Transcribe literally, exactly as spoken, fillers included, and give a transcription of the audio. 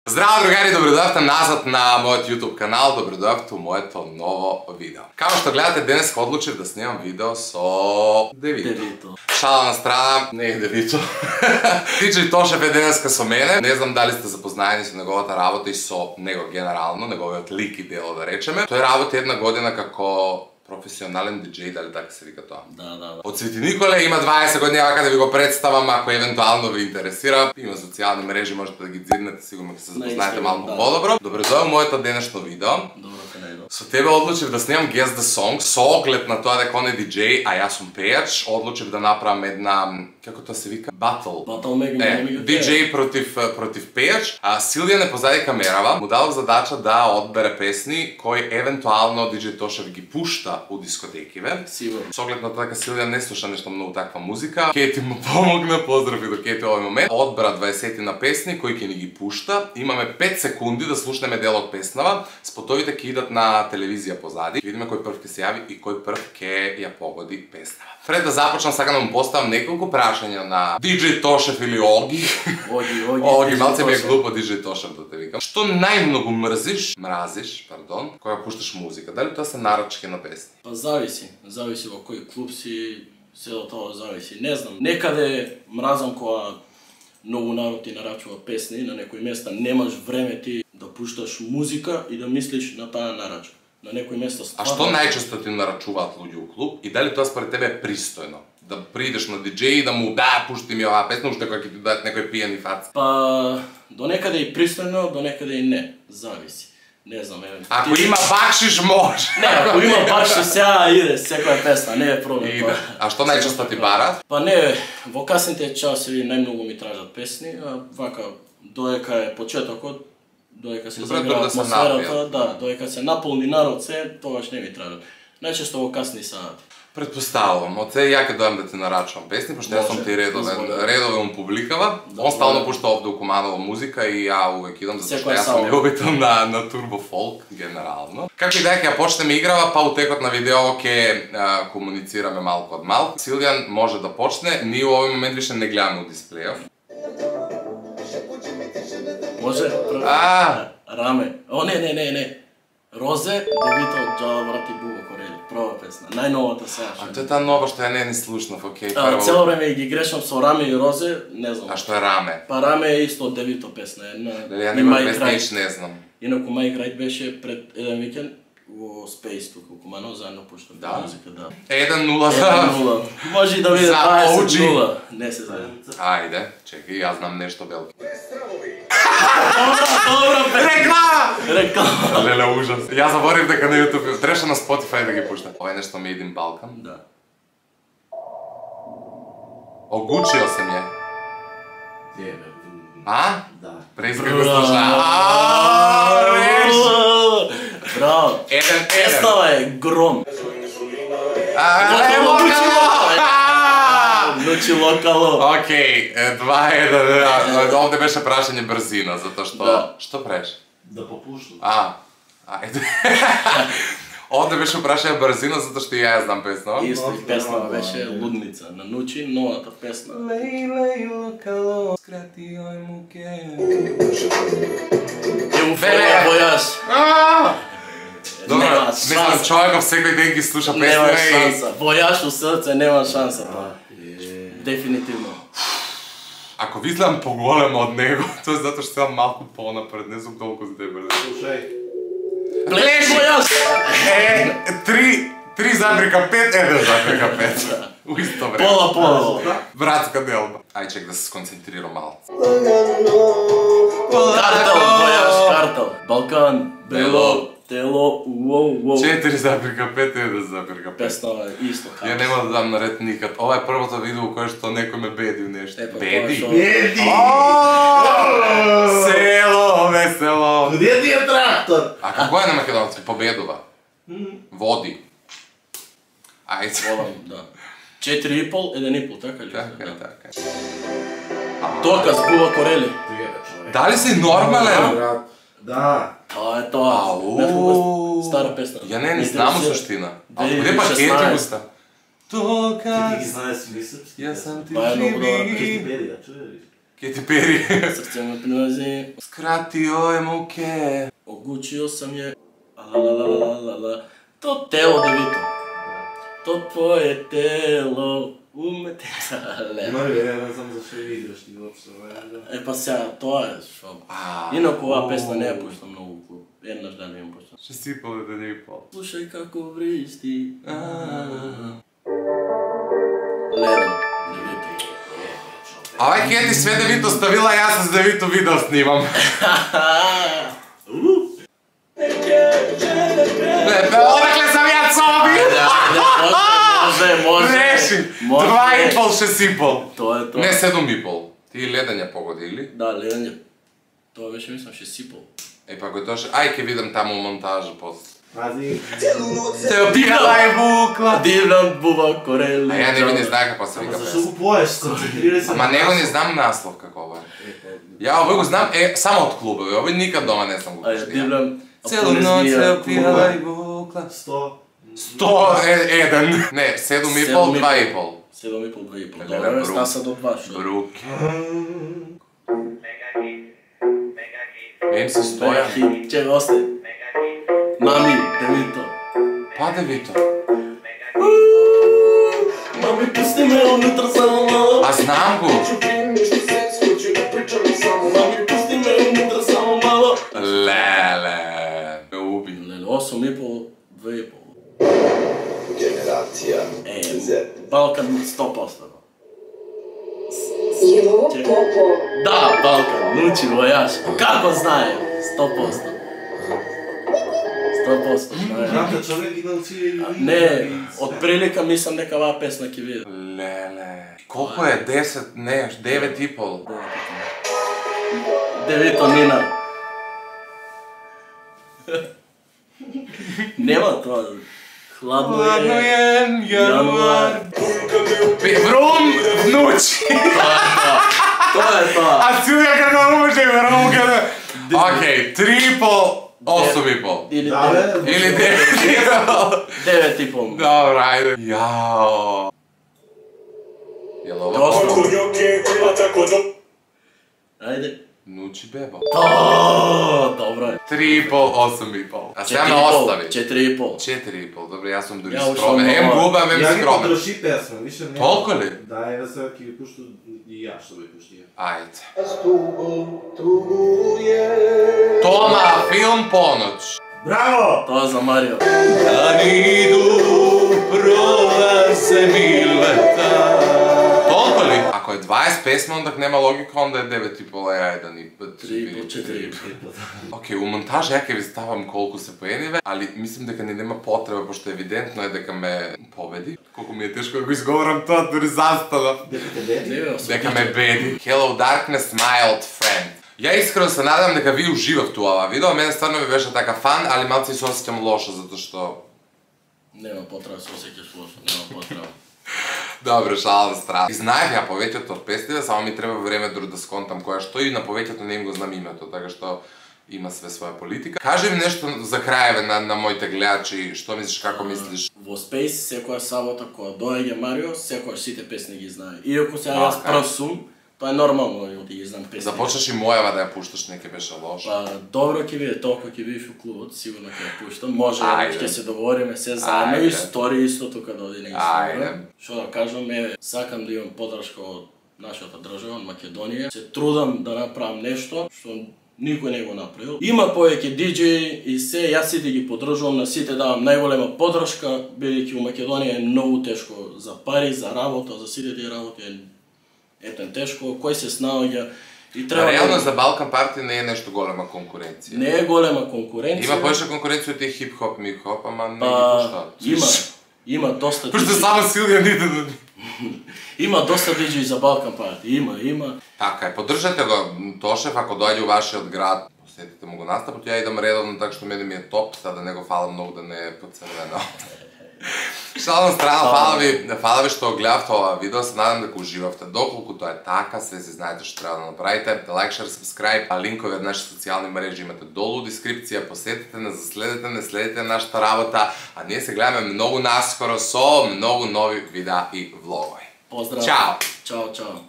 Здраво, другари, добредојавте назад на мојот YouTube канал, добредојавте у моето ново видео. Како што гледате, денес одлучив да снимам видео со Девито. Девито. Шала на страна, не е Девито. Диџеј Тошев е денеска со мене. Не знам дали сте запознаени со неговата работа и со него генерално, неговиот лик и дело да речеме. Тој работи една година како професионален диџеј, дали така се вика тоа? Да, да, да. Од Свети Николе, има дваесет години, вака да ви го представам, ако евентуално ви интересира. Има социјални мрежи, можете да ги дзирнете, сигурно ќе се запознаете малку подобро. Добре дојде моето денешно видео. Добро те најдов. Со тебе одлучив да снимам Guess the Song, со оглед на тоа дека он е диџеј, а јас сум пејач, одлучив да направам една, како тоа се вика, батл. Батл мега Е, диџеј против против пејач. А Силвија не позади камерава, му дадов задача да одбере песни кои евентуално диџеј Тошев ги пушта у дискотекиве. Сигурно. Со оглед на тоа дека Силвија не слуша нешто многу таква музика, Кети му помогна, поздрави до Кети овој момент. Одбра дваесет на песни кои ќе ни ги пушта. Имаме пет секунди да слушнеме дел од песнава. Спотовите ќе идат на телевизија позади. Видиме кој прв ќе се јави и кој прв ќе ја погоди песнава. Пред да започнам, сакам да му поставам неколку прашања на диџеј Тошев или Оги. Оги, Оги. Оги, малце ми е глупо диџеј Тошев да те викам. Што најмногу мрзиш, мразиш, пардон, кога пушташ музика? Дали тоа се нарачки на песни? Па зависи, зависи во кој клуб си, се до тоа зависи. Не знам, некаде мразам кога многу народ ти нарачува песни, на некои места немаш време ти да пушташ музика и да мислиш на таа нарачка. На некои места А стварно... што најчесто ти нарачуваат луѓе у клуб и дали тоа според тебе е пристојно? Да придеш на диџеј и да му да пушти ми оваа песна, уште кога ќе ти дадат некој пијани фац? Па до некаде и пристојно, до некаде и не, зависи. Не знам, еве. Ако има бакшиш може. Не, ако има бакшиш сега иде секоја песна, не е проблем. Иде. А што најчесто ти барат? Па не, во касните часови најмногу ми тражат песни, а вака додека е почетокот, додека се загрее атмосферата, да, додека се наполни народ се, тогаш не ми тражат. Најчесто во касни сати. Предпоставувам, од се ја ќе дојам да ти нарачувам песни, пошто јас сум ти редовен, редовен публикава. Он стално пушта овде у Куманово музика и ја увек идам, затоа што јас сум љубител на на турбо фолк генерално. Како и да ќе ја почнеме играва, па у текот на видео ќе комуницираме малку од малку. Силвијан може да почне, ние во овој момент више не гледаме у дисплејов. Може? А, Раме. О, не, не, не, не. Розе, Девито, Джала врати Буба Корели. Прва песна. Најновата сега. А тоа е таа нова што ја не ни слушнав, окей. Цело време ги грешам со Раме и Розе, не знам. А што е Раме? Па Раме е исто од Девито песна. Дали ја нема песна, иш не знам. Инаку Мај Грајд беше пред еден викенд во Space туку у Куманово, заедно пуштам музика, да. еден нула за... еден нула. Може и да биде дваесет нула. Не се знае. Ајде, чекај, јас знам нешто белки. Добро, Реклама! Реклама. Леле, ужас. Јас заборив дека на YouTube, требаше на Spotify да ги пуштам. Ова е нешто Made in Balkan. Да. Огучио се ми е. А? Да. Преиска го слуша. Аааа, реш! Браво. Еден, еден. Песнава е гром. Ааа, е локало! Ночи локало. Окей, два еден. Овде беше прашање брзина, затоа што... Што преш? Да попушнам. А, ајде. Овде беше прашање брзина, затоа што и ја знам песна. Исто и песна беше Лудница. На Нучи, новата песна. Лейле и локало, скрати ој муке. Е му феја бојаш. Добро, мислам, човеков секој ден ги слуша песни. Нема шанса. Бојаш у срце, нема шанса. Дефинитивно. Ако ви изгледам поголемо од него, тоа е затоа што сум малку понапред, не сум толку за дебел. Слушај. Плеш бојаш! Е, три, три запрека пет, еден запрека пет. У исто време. Пола, пола. Братска делба. Ај чек да се сконцентрирам малку. Картел, бојаш, картел. Балкан, бело, тело, уоу, уоу. четири запрека пет, еден запрека пет. Песна исто. Ја нема да дам наред никад. Ова е првото видео кое што некој ме беди у нешто. Беди? Беди! Село, весело. Где ти е трактор? А како е на македонски? Победува. Води. Ајде. Волам, да. Четири и пол, еден и пол, така ли? Така е, така е. Доказ Буба Корели. Дали си нормален? Да. Тоа е тоа. Ау. Стара песна. Ја не, не знам у суштина. А откуде пакети го ста? Доказ. Ти ги знаеш ли српски? Јас сам ти Па е многу добра живи. Ти бери, да чуеш? Katy Perry. Srce me prilazi. Skratio je muke. Ogučio sam je. Alalalala. To telo devito. To tvoje telo. Umete. Марија, не знам зашто ја играш ти воопшто. Е па сега, тоа е шо. Инаку оваа песна не ја пуштам многу у клуб. Еднаш ден ја пуштам. Ще сипал да не ги пал. Слушај како вристи. Леден, девито. Авај ке ти све Девито ставила, јас с Девито видео снимам. Не, одакле сам ја соби! Може, може. Реши! Два и пол ше сипал. Тоа е тоа. Не, седум и пол. Ти леден ја погоди, или? Да, леден ја. Тоа беше, мислам, ше сипал. Е, па кој тоа ше... Ај, ке видам таму монтажа после. Пази. Те опирала и букла. Дивлjan бува корели. А ја не ви не знае како се Ама вика зашто песна. го поеш? Концентрирај се. Ама него не знам наслов како е. Ја овој го знам, е, само од клубови, овој никад дома не сам го Ај, пуштија. Дивлjan. Целу ноќ се опирала и букла. Сто. Сто е еден. Не, седум и пол, два и пол. Седум и пол, два и пол. Леле, Добре, брук. стаса до два, шо? Бруке. Ем се стоја. Хит, че го остави. Мами, Девито. Па Девито. Мами, пусти ме унутра само мало. А знам го. Мами, пусти ме унутра само мало. Леле. Ме уби. Леле, осум и пол, два и пол. Генерација Е, Z. Балкан сто проценти. Иво Че- Попо. Да, Балкан, научи го јаш. Како знае? сто проценти. сто проценти знае. Знам човек ги научи и... Не, од прилика мислам дека оваа песна ќе биде. Леле. Колко е? десет, не, девет и пол. Девито Нина. Нема тоа. Хладно Ладно е. е, јануар. Јануар. Врум, внучи. Тоа е тоа. Тоа е тоа. А силја како може врум kada... Океј, три и пол, осум и пол. Или Да, девет. бе. Или девет и пол. Девет и пол. Добра, ајде. Јао. Јел ова Доста. пол? Ајде. Нучи беба. Тоа, добро е. Три и пол, осум и пол. А сега Четири ме и пол, остави. Четири и пол. Четири и пол, добре, јас сум дури Ја ушам скромен. на Ем ова. губам, ем Ја ги скромен. потроши песма, више не. Толку ли? Да, еве сега ќе ви пушту и ја што ви пуштија. Ајде. Тома, филм Поноć. Браво! Тоа за Марио. Kad idu prolaze mileta. Толку ли? Ако е дваесет песма, ондак нема логика, онда е девет и пол, а еден и пет. Три и пол, четири и пол. Океј, у монтажа ја ќе ви ставам колку се поениве, али мислим дека не нема потреба, пошто евидентно е дека ме победи. Колку ми е тешко да го изговорам тоа, дури застанав. Дека те беди? Не, осум. Дека ме беди. Hello darkness, my old friend. Ја искрено се надам дека ви уживавте ова видео, мене стварно ми беше така фан, али малце и се осеќам лошо, затоа што... Нема потреба се осеќаш лошо, нема потреба. Добре, шала на страна. И знаев ја повеќето од песниве, само ми треба време дури да сконтам која што и на повеќето не им го знам името, така што има све своја политика. Кажи ми нешто за крајеве на, на моите гледачи, што мислиш, како мислиш? Во Space секоја сабота кога доаѓа Марио, секојаш сите песни ги знае. Иако сега јас Така. прв сум, тоа е нормално да ги знам песни. Започнаш и мојава да ја пушташ, не ќе беше лошо. Па добро ќе биде, толку ќе бидеш у клубот, сигурно ќе ја пуштам. Може Ајде. ќе се договориме се заедно Ајде. и стори исто тука да оди на Ајде. Инстаграм. Што да кажам, е, сакам да имам подршка од нашата држава, од Македонија. Се трудам да направам нешто што никој не го направил. Има повеќе диџеи и се, јас сите ги поддржувам, на сите давам најголема подршка, бидејќи у Македонија е многу тешко за пари, за работа, за сите тие работи е етен тешко, кој се снаоѓа и треба Реално да... за Балкан Парти не е нешто голема конкуренција. Не е голема конкуренција. Има повеќе конкуренција од тие хип-хоп, мип-хоп, ама не ги Па, пуштаат. има, има доста Пошто диџеи. само Силија не иде. Има доста диџеи за Балкан Парти, има, има. Така е, поддржате го Тошев ако доаѓа у вашиот град, посетите му го настапот, ја идам редовно така што мене ми е топ, сега да не го фалам многу да не е поцрвено. Шала на страна, фала ви, фала ви што гледавте ова видео, се надам дека уживавте. Доколку тоа е така, све си знаете што треба да направите. Лайк, шер, сабскрајб, а линкови од нашите социјални мрежи имате долу у дескрипција, посетете не, заследете не, следете нашата работа, а ние се гледаме многу наскоро со многу нови видеа и влогови. Поздрав. Чао! Чао, чао.